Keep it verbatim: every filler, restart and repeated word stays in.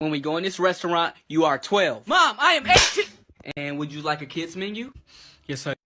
When we go in this restaurant, you are twelve. Mom, I am eighteen. And would you like a kids menu? Yes, sir.